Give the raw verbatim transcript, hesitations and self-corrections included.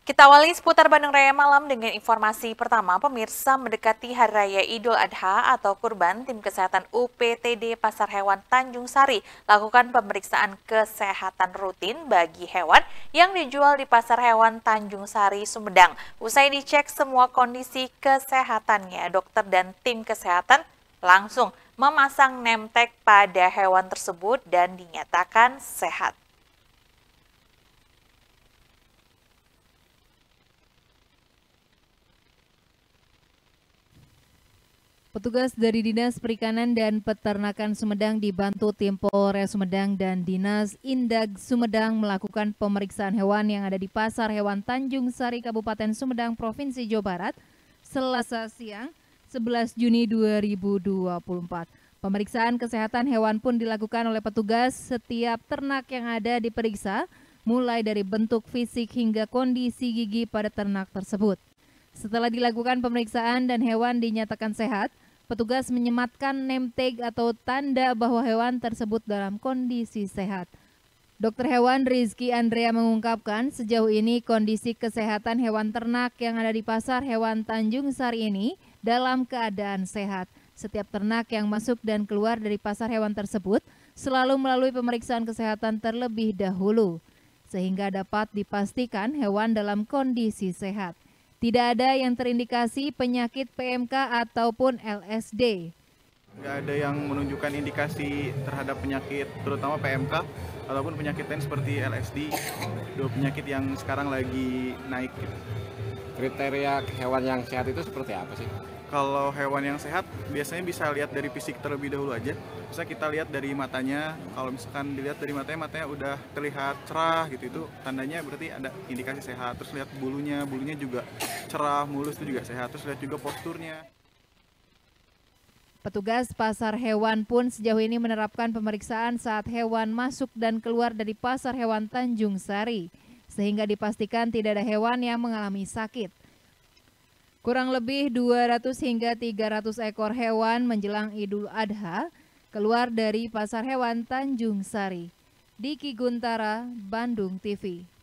Kita awali seputar Bandung Raya Malam dengan informasi pertama. Pemirsa, mendekati Hari Raya Idul Adha atau Kurban, tim kesehatan U P T D Pasar Hewan Tanjung Sari lakukan pemeriksaan kesehatan rutin bagi hewan yang dijual di Pasar Hewan Tanjung Sari, Sumedang. Usai dicek semua kondisi kesehatannya, dokter dan tim kesehatan langsung memasang name tag pada hewan tersebut dan dinyatakan sehat. Petugas dari Dinas Perikanan dan Peternakan Sumedang dibantu tim Polres Sumedang dan Dinas Indag Sumedang melakukan pemeriksaan hewan yang ada di Pasar Hewan Tanjung Sari, Kabupaten Sumedang, Provinsi Jawa Barat, Selasa siang sebelas Juni dua ribu dua puluh empat. Pemeriksaan kesehatan hewan pun dilakukan oleh petugas. Setiap ternak yang ada diperiksa, mulai dari bentuk fisik hingga kondisi gigi pada ternak tersebut. Setelah dilakukan pemeriksaan dan hewan dinyatakan sehat, petugas menyematkan name tag atau tanda bahwa hewan tersebut dalam kondisi sehat. Dokter hewan Rizky Andrea mengungkapkan sejauh ini kondisi kesehatan hewan ternak yang ada di Pasar Hewan Tanjung Sari ini dalam keadaan sehat. Setiap ternak yang masuk dan keluar dari pasar hewan tersebut selalu melalui pemeriksaan kesehatan terlebih dahulu, sehingga dapat dipastikan hewan dalam kondisi sehat. Tidak ada yang terindikasi penyakit P M K ataupun L S D. Nggak ada yang menunjukkan indikasi terhadap penyakit, terutama P M K ataupun penyakit lain seperti L S D, dua penyakit yang sekarang lagi naik. Kriteria hewan yang sehat itu seperti apa sih? Kalau hewan yang sehat biasanya bisa lihat dari fisik terlebih dahulu aja. Bisa kita lihat dari matanya. Kalau misalkan dilihat dari matanya, matanya udah terlihat cerah gitu, itu tandanya berarti ada indikasi sehat. Terus lihat bulunya, bulunya juga cerah, mulus itu juga sehat. Terus lihat juga posturnya. Petugas pasar hewan pun sejauh ini menerapkan pemeriksaan saat hewan masuk dan keluar dari Pasar Hewan Tanjung Sari, sehingga dipastikan tidak ada hewan yang mengalami sakit. Kurang lebih dua ratus hingga tiga ratus ekor hewan menjelang Idul Adha keluar dari Pasar Hewan Tanjung Sari. Diki Guntara, Bandung T V.